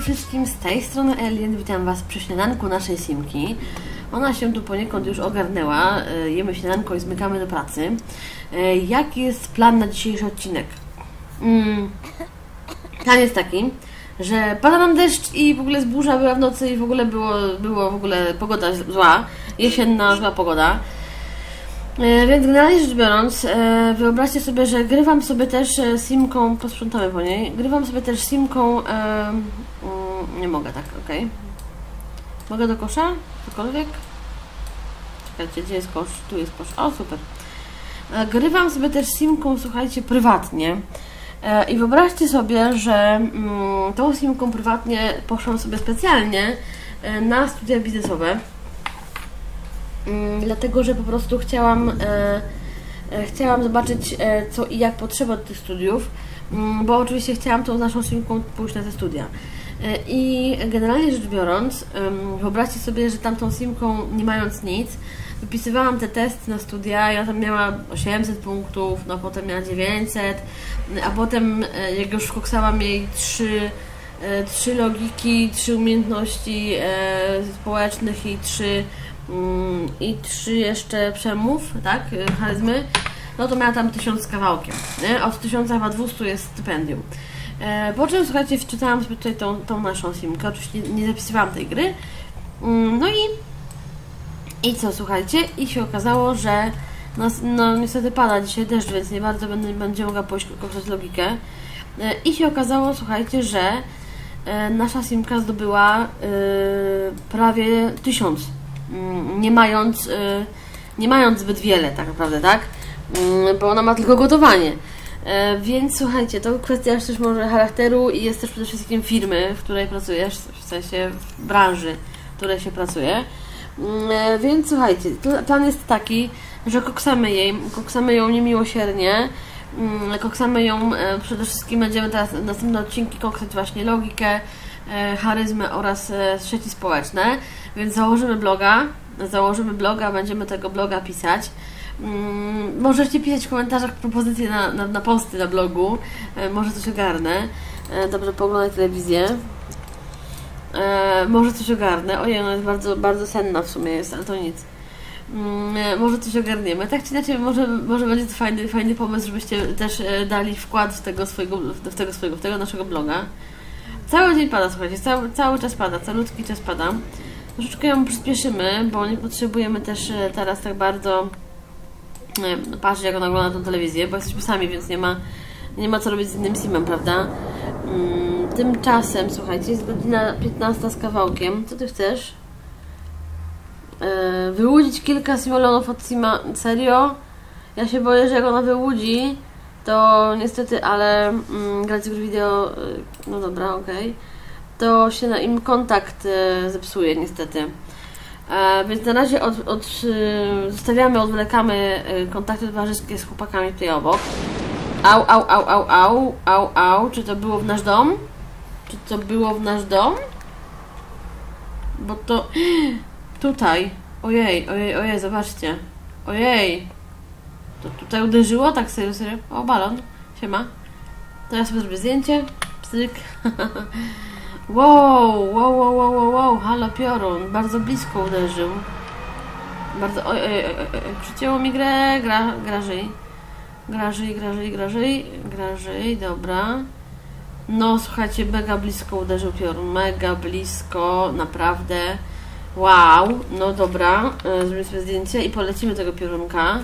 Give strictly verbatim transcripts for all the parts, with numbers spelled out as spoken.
wszystkim, z tej strony Alien, witam Was przy śniadanku naszej Simki. Ona się tu poniekąd już ogarnęła, jemy śniadanko i zmykamy do pracy. Jaki jest plan na dzisiejszy odcinek? Hmm. Plan jest taki, że pada nam deszcz i w ogóle z burza była w nocy i w ogóle było, było w ogóle pogoda zła, jesienna zła pogoda. Więc generalnie rzecz biorąc, wyobraźcie sobie, że grywam sobie też Simką, posprzątamy po niej, grywam sobie też Simką, nie mogę tak, ok. Mogę do kosza? Cokolwiek? Czekajcie, gdzie jest kosz? Tu jest kosz, o super. Grywam sobie też Simką, słuchajcie, prywatnie. I wyobraźcie sobie, że tą Simką prywatnie poszłam sobie specjalnie na studia biznesowe. Dlatego, że po prostu chciałam, e, chciałam zobaczyć e, co i jak potrzeba do tych studiów, bo oczywiście chciałam tą naszą Simką pójść na te studia. E, I generalnie rzecz biorąc, e, wyobraźcie sobie, że tamtą Simką, nie mając nic, wypisywałam te testy na studia. Ja tam miała osiemset punktów, no potem miała dziewięćset, a potem e, jak już koksałam jej trzy, e, trzy logiki, trzy umiejętności e, społecznych i trzy i trzy jeszcze przemów, tak, charyzmy, no to miała tam tysiąc z kawałkiem, nie? Od tysiąca chyba dwustu jest stypendium. E, po czym, słuchajcie, wczytałam sobie tutaj tą, tą naszą Simkę, oczywiście nie, nie zapisywałam tej gry, no i i co, słuchajcie, i się okazało, że no, no niestety pada dzisiaj deszcz, więc nie bardzo będę, będzie mogła pójść korzystać logikę, e, i się okazało, słuchajcie, że e, nasza Simka zdobyła e, prawie tysiąc. Nie mając, nie mając zbyt wiele tak naprawdę, tak? Bo ona ma tylko gotowanie. Więc słuchajcie, to kwestia też może charakteru i jest też przede wszystkim firmy, w której pracujesz, w sensie w branży, w której się pracuje. Więc słuchajcie, plan jest taki, że koksamy jej, koksamy ją niemiłosiernie, koksamy ją, przede wszystkim będziemy teraz następne odcinki koksać właśnie logikę, charyzmę oraz sieci społeczne, więc założymy bloga, założymy bloga, będziemy tego bloga pisać. Hmm, możecie pisać w komentarzach propozycje na, na, na posty na blogu, e, może coś ogarnę, e, dobrze pooglądać telewizję, e, może coś ogarnę, ojej, ona jest bardzo, bardzo senna w sumie jest, ale to nic. Hmm, może coś ogarniemy, tak czy inaczej może, może będzie to fajny, fajny pomysł, żebyście też e, dali wkład w tego swojego, w tego swojego, w tego naszego bloga. Cały dzień pada, słuchajcie, cały, cały czas pada, calutki czas pada. Troszeczkę ją przyspieszymy, bo nie potrzebujemy też teraz tak bardzo e, patrzeć, jak ona ogląda tą telewizję, bo jesteśmy sami, więc nie ma, nie ma co robić z innym simem, prawda? Mm, tymczasem, słuchajcie, jest godzina piętnasta z kawałkiem. Co ty chcesz? E, wyłudzić kilka simolonów od sima. Serio? Ja się boję, że jak ona wyłudzi, to niestety, ale mm, grać w wideo, no dobra, okej, okay, to się na im kontakt e, zepsuje niestety. E, więc na razie od, od, e, zostawiamy, odwlekamy e, kontakty towarzyskie z chłopakami tutaj obok. Au, au, au, au, au, au, au. Czy to było w nasz dom? Czy to było w nasz dom? Bo to... Tutaj. Ojej, ojej, ojej, zobaczcie. Ojej. To tutaj uderzyło? Tak, serio, serio. O, balon. Siema. To ja sobie zrobię zdjęcie. Psyk. Wow, wow, wow, wow, wow, wow. Halo, piorun. Bardzo blisko uderzył. Bardzo... Oj, oj, oj, oj. Przycięło mi grę. Gra, grażyj. Grażyj, grażyj, grażyj. Grażyj, dobra. No, słuchajcie, mega blisko uderzył piorun. Mega blisko, naprawdę. Wow. No, dobra. Zrobimy sobie zdjęcie i polecimy tego piorunka.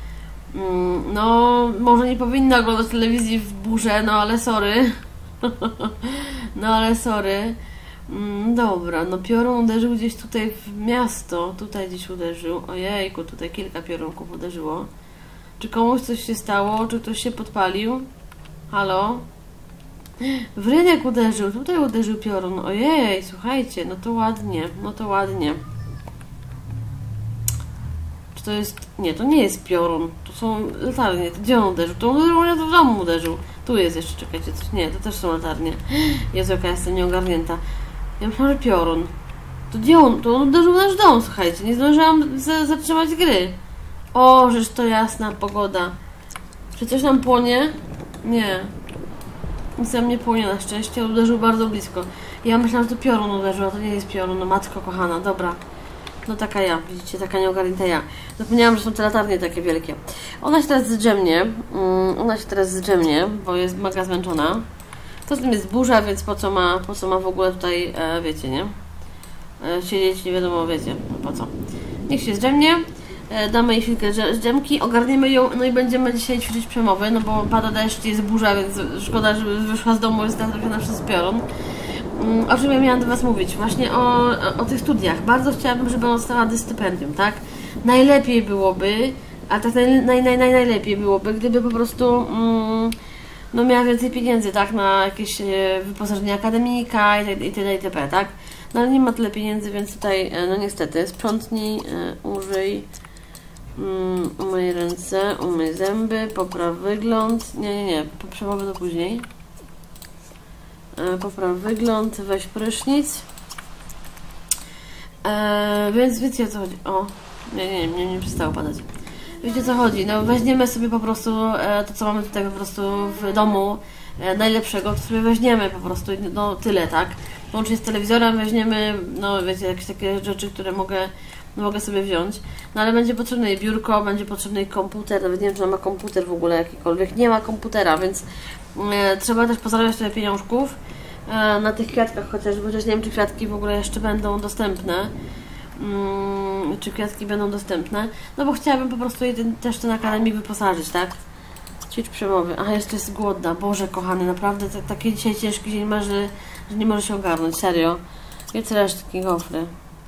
No, może nie powinna oglądać telewizji w burzę, no ale sorry. No ale sorry. Dobra, no piorun uderzył gdzieś tutaj w miasto. Tutaj gdzieś uderzył. Ojejku, tutaj kilka piorunków uderzyło. Czy komuś coś się stało? Czy ktoś się podpalił? Halo? W rynek uderzył. Tutaj uderzył piorun. Ojej, słuchajcie, no to ładnie. No to ładnie. To jest... Nie, to nie jest piorun. To są latarnie. Gdzie on uderzył? To on uderzył, nie, to w domu uderzył. Tu jest jeszcze, czekajcie, coś. Nie, to też są latarnie. Jezu, jaka jestem nieogarnięta. Ja myślałam, że piorun. To gdzie on? To on uderzył w nasz dom, słuchajcie. Nie zdążyłam zatrzymać gry. O, żeż to jasna pogoda. Czy coś nam płonie? Nie. Nic tam nie płonie na szczęście, uderzył bardzo blisko. Ja myślałam, że to piorun uderzył, a to nie jest piorun, no matko kochana, dobra. No taka ja, widzicie, taka nieogarnięta ja. Zapomniałam, że są te latarnie takie wielkie. Ona się teraz zdrzemnie, um, ona się teraz zdrzemnie, bo jest mega zmęczona. To z tym jest burza, więc po co ma, po co ma w ogóle tutaj, e, wiecie, nie? E, siedzieć, nie wiadomo, wiecie, no po co. Niech się zdrzemnie, e, damy jej chwilkę zdrzemki, ogarniemy ją, no i będziemy dzisiaj ćwiczyć przemowy, no bo pada deszcz, jest burza, więc szkoda, żeby wyszła z domu, jest trafiona przez piorun. Um, o czym ja miałam do Was mówić? Właśnie o, o, o tych studiach. Bardzo chciałabym, żeby ona dostała stypendium, tak? Najlepiej byłoby, ale tak naj, naj, naj, naj, najlepiej byłoby, gdyby po prostu um, no miała więcej pieniędzy, tak? Na jakieś e, wyposażenie akademika i tyle itp., tak? No ale nie ma tyle pieniędzy, więc tutaj, e, no niestety, sprzątnij, e, użyj, um, umyj ręce, umyj zęby, popraw wygląd. Nie, nie, nie, przemowy do później. Popraw wygląd, weź prysznic. Eee, więc wiecie o co chodzi. O, nie, nie, nie, nie przestało padać. Wiecie o co chodzi. No weźmiemy sobie po prostu e, to, co mamy tutaj po prostu w domu e, najlepszego, to sobie weźmiemy po prostu, no tyle, tak? Łącznie z telewizorem weźmiemy, no wiecie, jakieś takie rzeczy, które mogę, no, mogę sobie wziąć. No ale będzie potrzebne i biurko, będzie potrzebny i komputer, nawet nie wiem, czy ona ma komputer w ogóle jakikolwiek. Nie ma komputera, więc e, trzeba też pozarabiać tyle pieniążków e, na tych kwiatkach chociażby, chociaż nie wiem, czy kwiatki w ogóle jeszcze będą dostępne. Hmm, czy kwiatki będą dostępne. No bo chciałabym po prostu jej ten, też ten akademik wyposażyć, tak? Ćwicz przemowy. Aha, jeszcze jest głodna. Boże kochany, naprawdę t- taki dzisiaj ciężki dzień ma, że, że nie może się ogarnąć. Serio. Jedz resztki gofry.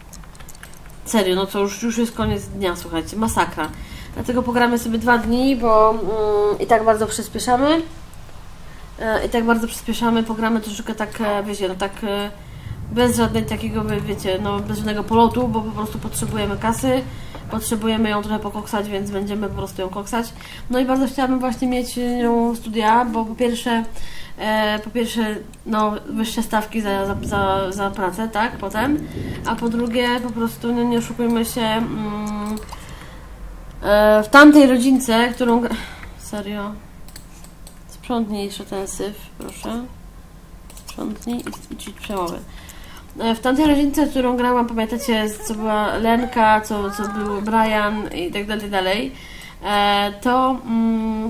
Serio, no to już, już jest koniec dnia, słuchajcie. Masakra. Dlatego pogramy sobie dwa dni, bo mm, i tak bardzo przyspieszamy. E, I tak bardzo przyspieszamy. Pogramy troszeczkę tak, e, wiecie, no tak... E, bez żadnego takiego, wiecie, no bez żadnego polotu, bo po prostu potrzebujemy kasy, potrzebujemy ją trochę pokoksać, więc będziemy po prostu ją koksać. No i bardzo chciałabym właśnie mieć nią studia, bo po pierwsze, e, po pierwsze, no wyższe stawki za, za, za, za pracę, tak, potem, a po drugie, po prostu, no nie oszukujmy się, mm, e, w tamtej rodzince, którą, serio, sprzątnij jeszcze ten syf, proszę, sprzątnij i, i ćwicz przemowy. W tamtej rodzince, którą grałam, pamiętacie, co była Lenka, co, co był Brian i tak dalej, dalej, to mm,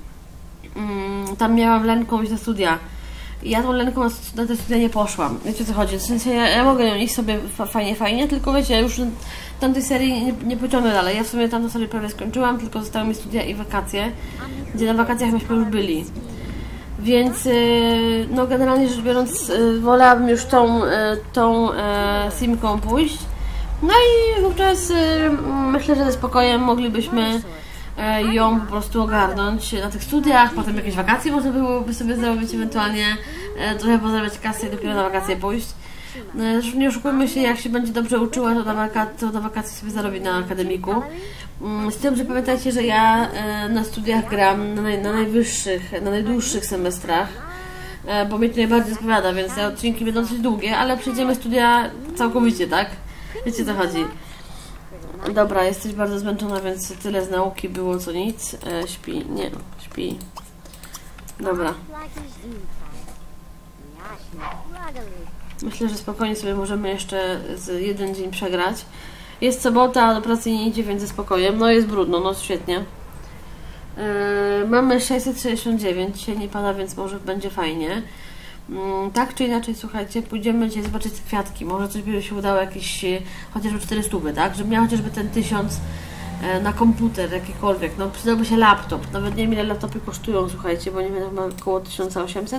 mm, tam miałam Lenką iść na studia. I ja tą Lenką na, na te studia nie poszłam. Wiecie o co chodzi? W sensie ja, ja mogę ją iść sobie fajnie, fajnie, tylko wiecie, ja już tamtej serii nie, nie pociągnę dalej. Ja w sumie tamtą serię prawie skończyłam, tylko zostały mi studia i wakacje, gdzie na wakacjach myśmy już byli. Więc no generalnie rzecz biorąc wolałabym już tą, tą simką pójść. No i wówczas myślę, że ze spokojem moglibyśmy ją po prostu ogarnąć na tych studiach, potem jakieś wakacje można byłoby sobie zrobić, ewentualnie trochę pozarabiać kasę i dopiero na wakacje pójść. Zresztą nie oszukujmy się, jak się będzie dobrze uczyła, to na, waka to na wakacje sobie zarobi na akademiku. Z tym, że pamiętajcie, że ja na studiach gram na, naj, na najwyższych, na najdłuższych semestrach, bo mnie to najbardziej odpowiada, więc te odcinki będą dosyć długie, ale przejdziemy studia całkowicie, tak? Wiecie o co chodzi. Dobra, jesteś bardzo zmęczona, więc tyle z nauki było co nic. E, śpi, nie, śpi. Dobra. Myślę, że spokojnie sobie możemy jeszcze z jeden dzień przegrać. Jest sobota, do pracy nie idzie, więc ze spokojem. No jest brudno, no świetnie. Yy, mamy sześćset sześćdziesiąt dziewięć, dzisiaj nie pada, więc może będzie fajnie. Yy, tak czy inaczej, słuchajcie, pójdziemy dzisiaj zobaczyć te kwiatki. Może coś by się udało, jakieś chociażby czterysta, tak? Żeby miał chociażby ten tysiąc yy, na komputer, jakikolwiek. No przydałby się laptop. Nawet nie wiem, ile laptopy kosztują, słuchajcie, bo nie wiem, ma około tysiąc osiemset.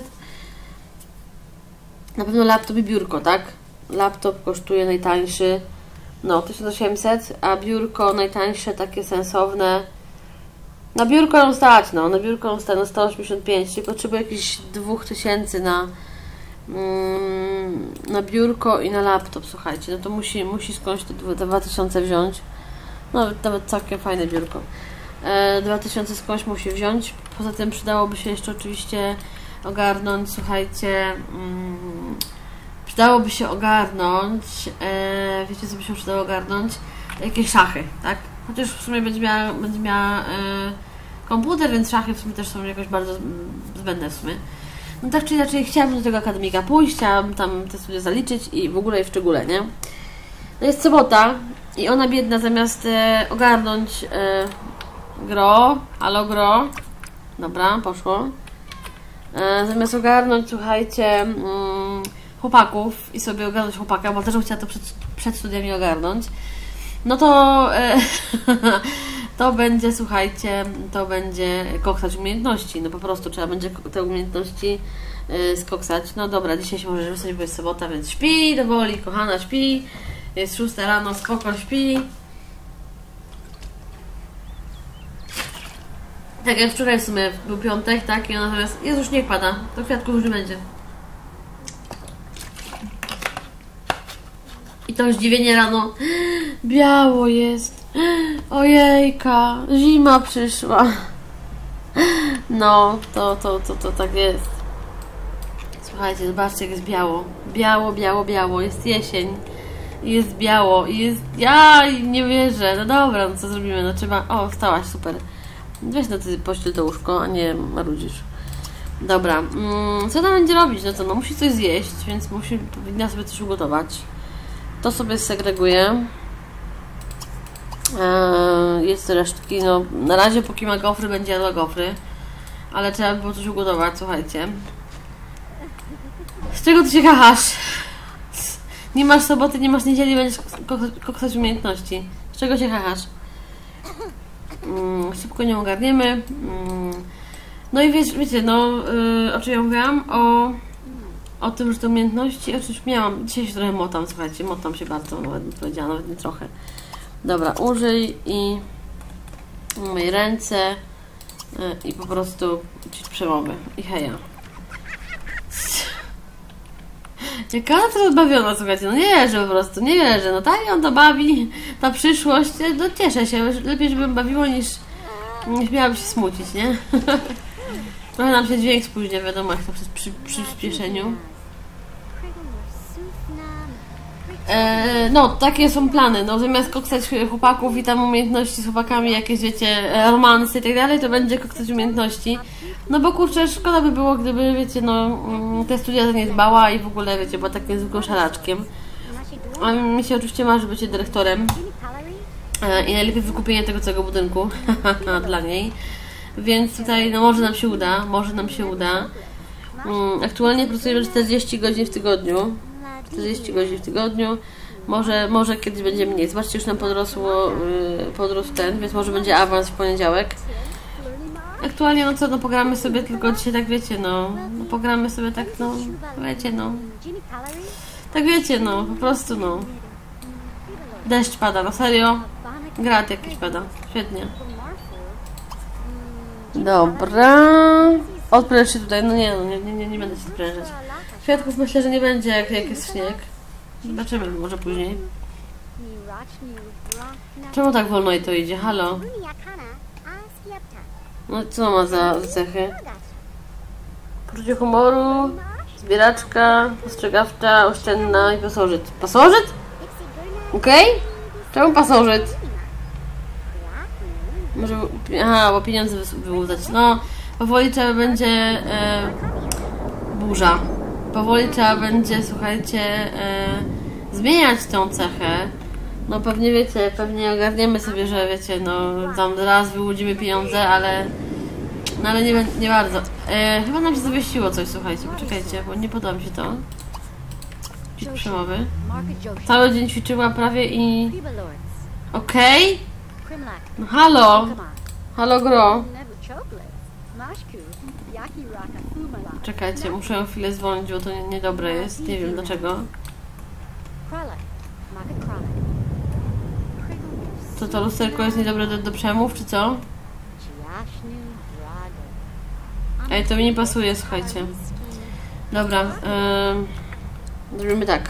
Na pewno laptop i biurko, tak? Laptop kosztuje najtańszy, no tysiąc osiemset, a biurko najtańsze, takie sensowne. Na biurko ją stać, no, na biurko ją stać, no sto osiemdziesiąt pięć, czyli potrzebuję jakieś dwa tysiące na, mm, na biurko i na laptop, słuchajcie, no to musi, musi skądś te dwa tysiące wziąć. No, nawet całkiem fajne biurko. E, dwa tysiące skądś musi wziąć, poza tym przydałoby się jeszcze oczywiście ogarnąć, słuchajcie, mm, przydałoby się ogarnąć, e, wiecie co by się przydało ogarnąć? Jakieś szachy, tak? Chociaż w sumie będzie miała, będzie miała e, komputer, więc szachy w sumie też są jakoś bardzo zbędne w sumie. No tak czy inaczej chciałabym do tego akademika pójść, chciałabym tam te studia zaliczyć i w ogóle i w szczególe, nie? No jest sobota i ona biedna zamiast e, ogarnąć e, gro, halo gro, dobra, poszło. E, zamiast ogarnąć, słuchajcie, mm, chłopaków i sobie ogarnąć chłopaka, bo też bym chciała to przed, przed studiami ogarnąć, no to e, to będzie, słuchajcie, to będzie koksać umiejętności, no po prostu trzeba będzie te umiejętności e, skoksać. No dobra, dzisiaj się może wysłać, bo jest sobota, więc śpi do woli, kochana, śpi, jest szósta rano, spoko, śpi. Tak jak wczoraj w sumie był piątek, tak, i natomiast jest już niech pada, to kwiatków już nie będzie. I to zdziwienie rano, biało jest, ojejka, zima przyszła. No, to, to, to, to tak jest. Słuchajcie, zobaczcie jak jest biało, biało, biało, biało, jest jesień, jest biało i jest, ja nie wierzę, no dobra, no co zrobimy, no trzeba, o, wstałaś, super. Weź no ty pościel do łóżko, a nie marudzisz. Dobra, mm, co tam będzie robić? No co, no musi coś zjeść, więc musi, powinna sobie coś ugotować. To sobie segreguję. Eee, jest resztki, no na razie póki ma gofry, będzie jadła gofry. Ale trzeba by było coś ugotować, słuchajcie. Z czego ty się kachasz? Nie masz soboty, nie masz niedzieli, będziesz koksać umiejętności. Z czego się kachasz? Mm, szybko nie ogarniemy. Mm. No i wiecie, wiecie no, yy, o czym ja mówiłam? O, o tym, że te umiejętności, oczywiście miałam, dzisiaj się trochę motam, słuchajcie, motam się bardzo, nawet bym powiedziała, nawet nie trochę. Dobra, użyj i umyj ręce yy, i po prostu ćwicz przemowy i heja. Jaka ona to rozbawiona, słuchajcie, no nie wierzę po prostu, nie wierzę, no tak ją to bawi, ta przyszłość, no cieszę się, lepiej żebym bawiło niż, niż miałaby się smucić, nie? Trochę nam się dźwięk spóźnia, wiadomo, jak to przy, przy przyspieszeniu. E, no, takie są plany, no zamiast koksać chłopaków i tam umiejętności z chłopakami, jakieś wiecie, romansy i tak dalej, to będzie koksać umiejętności. No bo kurczę, szkoda by było, gdyby, wiecie, no, te studia nie dbała i w ogóle, wiecie, była takim zwykłym szaraczkiem. A mi się oczywiście marzy bycie dyrektorem i najlepiej wykupienie tego całego budynku dla niej. Więc tutaj, no może nam się uda, może nam się uda. Aktualnie pracujemy czterdzieści godzin w tygodniu. czterdzieści godzin w tygodniu. Może, może kiedyś będzie mniej. Zobaczcie, już nam podrosło, podrósł ten, więc może będzie awans w poniedziałek. Aktualnie, no co, no pogramy sobie tylko dzisiaj, tak wiecie, no, no pogramy sobie tak, no, wiecie, no, tak wiecie, no, po prostu, no, deszcz pada, no serio, grat jakiś pada, świetnie. Dobra, odpręż się tutaj, no nie, no, nie, nie, nie będę się odprężać. Kwiatków myślę, że nie będzie, jak, jak jest śnieg, zobaczymy, może później. Czemu tak wolno i to idzie, halo? No co ma za cechy? Poczucie humoru, zbieraczka, ostrzegawcza, oszczędna i pasożyt. Pasożyt? Okej? Okay? Czemu pasożyt? Może... Aha, bo pieniądze wyłudzać. No, powoli trzeba będzie... E, burza. Powoli trzeba będzie, słuchajcie, e, zmieniać tą cechę. No pewnie wiecie, pewnie ogarniemy sobie, że wiecie, no tam raz wyłudzimy pieniądze, ale no ale nie, nie bardzo. E, chyba nam się zawiesiło coś, słuchajcie, poczekajcie, bo nie podoba mi się to. Ćwicz przemowy. Cały dzień ćwiczyła prawie i... Okej? Okay? No halo! Halo gro! Czekajcie, muszę ją chwilę zwolnić, bo to niedobre jest, nie wiem dlaczego. Co to lusterko jest niedobre do, do przemów, czy co? Ej, to mi nie pasuje, słuchajcie. Dobra, yy, zrobimy tak.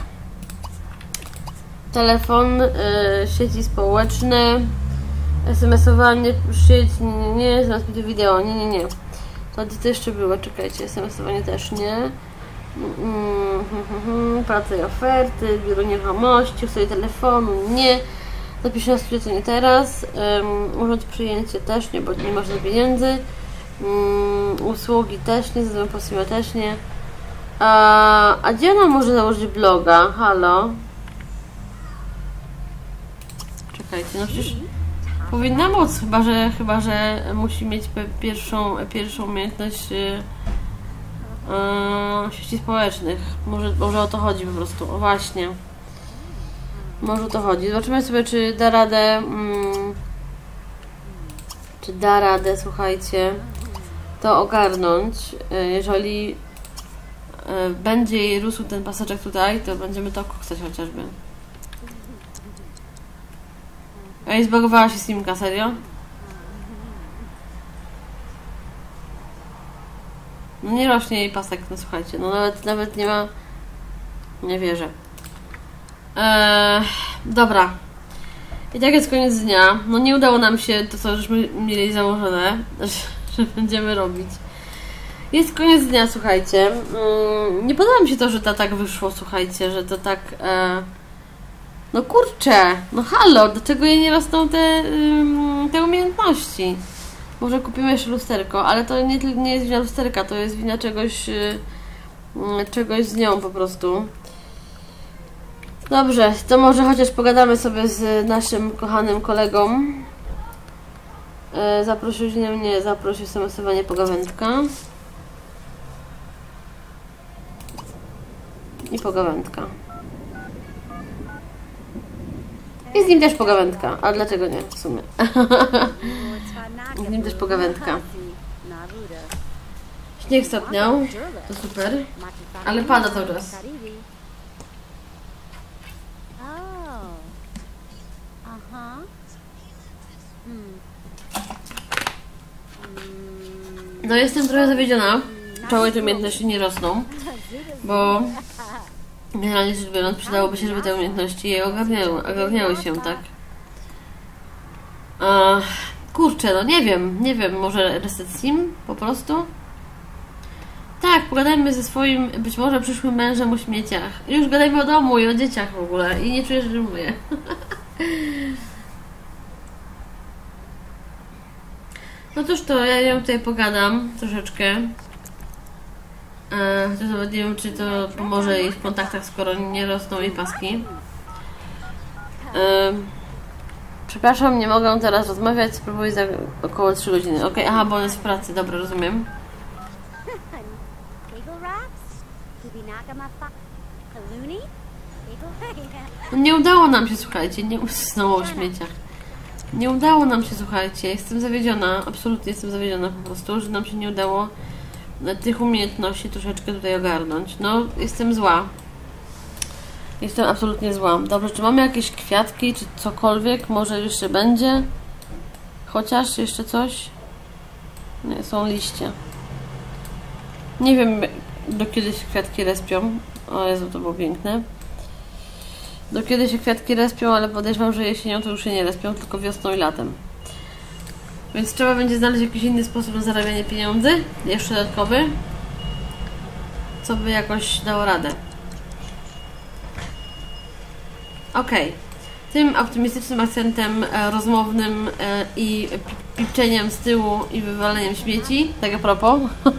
Telefon, yy, sieci społeczne, esemesowanie, sieć, nie, nie, zaraz będzie wideo, nie, nie, nie. To gdzie to jeszcze było, czekajcie, esemesowanie też nie. Mm, mm, mm, praca i oferty, biuro nieruchomości, ustawienie telefonu, nie. Zapiszę na studia, to nie teraz. Um, urząd przyjęcie też nie, bo nie masz na pieniędzy. Mm, usługi też nie, zadanie posługę też nie. A, a gdzie ona może założyć bloga? Halo? Czekajcie, no przecież powinna móc, chyba że, chyba, że musi mieć pierwszą, pierwszą umiejętność yy, yy, sieci społecznych. Może, może o to chodzi po prostu. O właśnie. Może o to chodzi. Zobaczymy sobie, czy da radę. Mm, czy da radę, słuchajcie, to ogarnąć. Yy, jeżeli yy, będzie jej rósł ten paseczek tutaj, to będziemy to koksać chociażby. Ej, zbagowała się Simka, serio? No nie rośnie jej pasek, no słuchajcie, no nawet, nawet nie ma... Nie wierzę. Eee, dobra. I tak jest koniec dnia. No nie udało nam się to, co żeśmy mieli założone, że, że będziemy robić. Jest koniec dnia, słuchajcie. Mm, nie podoba mi się to, że to tak wyszło, słuchajcie, że to tak... E, No kurczę, no halo, dlaczego jej nie rosną te, te umiejętności? Może kupimy jeszcze lusterko, ale to nie, nie jest wina lusterka, to jest wina czegoś, czegoś z nią po prostu. Dobrze, to może chociaż pogadamy sobie z naszym kochanym kolegą. Zaprosił mnie, zaprosił samostowanie pogawędka. I pogawędka. I z nim też pogawędka. A dlaczego nie? W sumie. Z nim też pogawędka. Śnieg stopniał. To super. Ale pada cały czas. No jestem trochę zawiedziona. Czemu te umiejętności nie rosną. Bo generalnie rzecz biorąc, przydałoby się, żeby te umiejętności je ogarniały, ogarniały się, tak? Uh, kurczę, no nie wiem, nie wiem, może reset sim po prostu? Tak, pogadajmy ze swoim, być może przyszłym mężem o śmieciach. I już gadajmy o domu i o dzieciach w ogóle. I nie czuję, że mówię. No cóż to, ja ją tutaj pogadam troszeczkę. Chociaż nawet nie wiem, czy to pomoże jej w kontaktach, skoro nie rosną jej paski. Yy, przepraszam, nie mogę teraz rozmawiać, spróbuję za około trzy godziny. Ok, aha, bo on jest w pracy, dobra, rozumiem. No nie udało nam się, słuchajcie, nie znowu o śmieciach. Nie udało nam się, słuchajcie, jestem zawiedziona, absolutnie jestem zawiedziona po prostu, że nam się nie udało tych umiejętności troszeczkę tutaj ogarnąć. No, jestem zła. Jestem absolutnie zła. Dobrze, czy mamy jakieś kwiatki, czy cokolwiek? Może jeszcze będzie? Chociaż jeszcze coś? Nie, są liście. Nie wiem, do kiedy się kwiatki respią. O Jezu, to było piękne. Do kiedy się kwiatki respią, ale podejrzewam, że jesienią to już się nie respią, tylko wiosną i latem. Więc trzeba będzie znaleźć jakiś inny sposób na zarabianie pieniędzy, jeszcze dodatkowy, co by jakoś dało radę. Ok. Tym optymistycznym akcentem e, rozmownym e, i pipczeniem z tyłu i wywaleniem śmieci, tak a propos,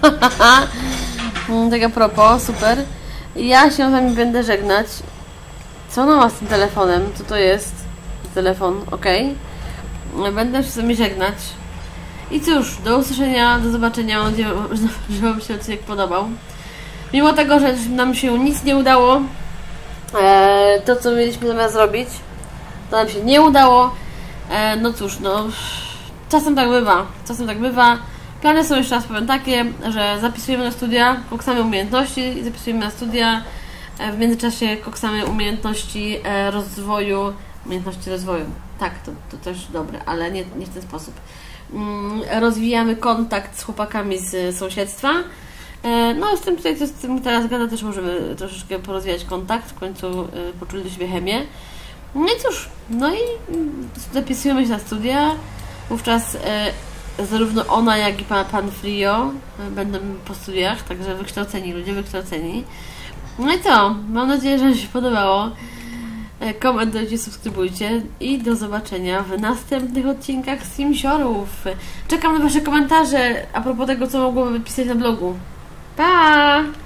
tak a propos, super. Ja się z wami będę żegnać. Co ona ma z tym telefonem? Co to jest? Telefon, ok. Będę się z wami żegnać. I cóż, do usłyszenia, do zobaczenia. Mam nadzieję, że wam się odcinek podobał. Mimo tego, że nam się nic nie udało, e, to co mieliśmy zamiast zrobić, to nam się nie udało. E, no cóż, no czasem tak bywa. Czasem tak bywa. Plany są, jeszcze raz powiem, takie, że zapisujemy na studia, koksamy umiejętności, zapisujemy na studia. W międzyczasie koksamy umiejętności rozwoju, umiejętności rozwoju. Tak, to, to też dobre, ale nie, nie w ten sposób. Rozwijamy kontakt z chłopakami z sąsiedztwa. No z tym tutaj, co z tym teraz gada, też możemy troszeczkę porozwijać kontakt, w końcu poczuli do siebie chemię. No i cóż, no i zapisujemy się na studia. Wówczas zarówno ona, jak i pan, pan Frio będą po studiach, także wykształceni ludzie, wykształceni. No i co? Mam nadzieję, że Wam się podobało. komentujcie, subskrybujcie i do zobaczenia w następnych odcinkach Simsiorów. Czekam na Wasze komentarze a propos tego, co mogłoby pisać na blogu. Pa!